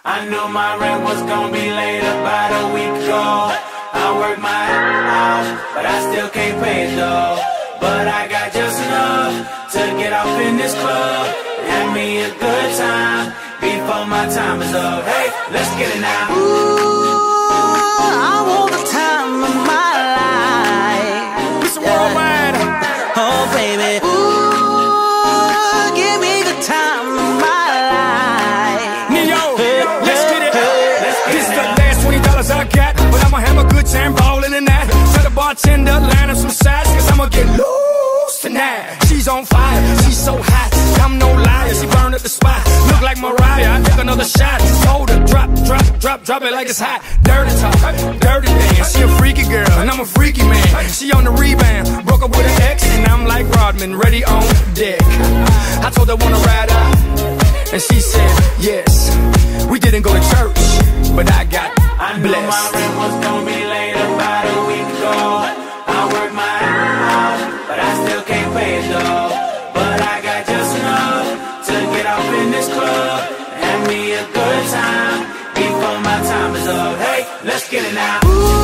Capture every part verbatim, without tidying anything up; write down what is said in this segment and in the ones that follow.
I knew my rent was gonna be late about a week ago. I worked my ass off, but I still can't pay it though. But I got just enough to get off in this club and have me a good time before my time is up. Hey, let's get it now. Ooh, I want the time of my life. It's worldwide. Oh baby. Ooh, give me the time of my life. Neo, let's get it. This is the last twenty dollars I got, but I'ma have a good time ballin' in that. Tell the bartender line up some sides, cause I'ma get loose tonight. She's on fire, she's so hot, I'm no liar, she burned up the spot. Look like Mariah, I took another shot. Hold her, drop, drop, drop, drop it like it's hot. Dirty talk, dirty dance, she a freaky girl, and I'm a freaky man. She on the rebound, broke up with an ex, and I'm like Rodman, ready on deck. I told her wanna ride out, and she said yes. We didn't go to church, but I got I knew blessed. my rent was gonna be late about a week ago. I worked my ass off, but I still can't pay it though. But I got just enough to get off in this club and have me a good time before my time is up. Hey, let's get it now.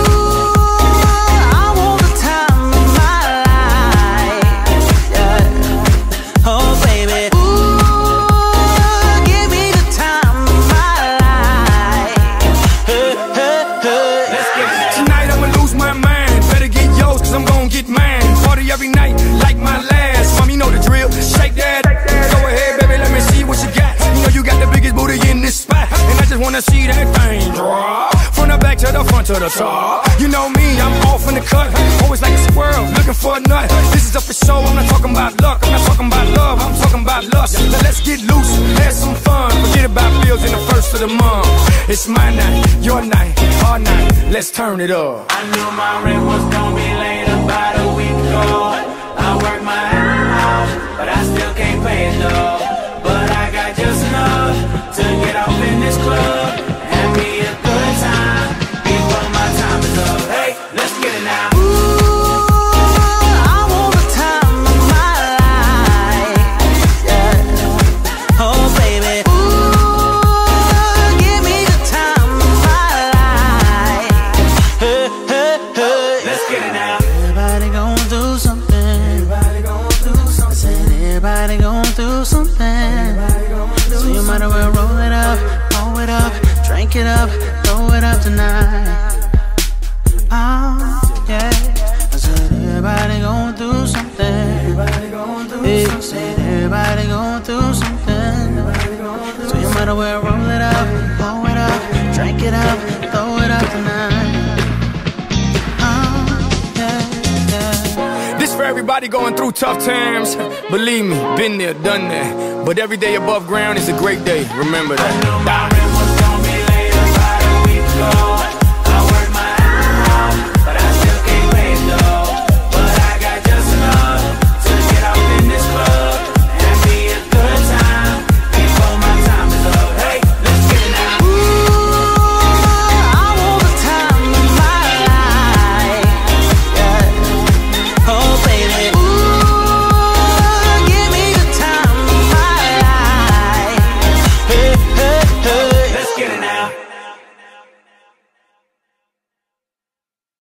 Every night, like my last. Mom, you know the drill. Shake that. Go ahead, baby, let me see what you got. You know you got the biggest booty in this spot, and I just wanna see that thing drop from the back to the front to the top. You know me, I'm off in the cut, always like a squirrel looking for a nut. This is up for show. I'm not talking about luck. I'm not talking about love. I'm talking about lust. Now let's get loose, have some fun. Forget about bills in the first of the month. It's my night, your night, our night. Let's turn it up. I knew my rent was gonna be late about a week ago. I worked my ass off, but I still can't pay it though. But I got just enough to get off in this club and have me a good time before my time is up. Hey, let's get it now. Everybody gon' do something. So you might as well roll it up, roll it up, drink it up, throw it up tonight. Oh, yeah. I said everybody gon' do something. Yeah, said everybody gon' do something. So you might as well roll it up, roll it up, drink it up, throw it up tonight. For everybody going through tough times, believe me, been there, done that. But every day above ground is a great day, remember that. I knew my rent was gonna be late about a week ago.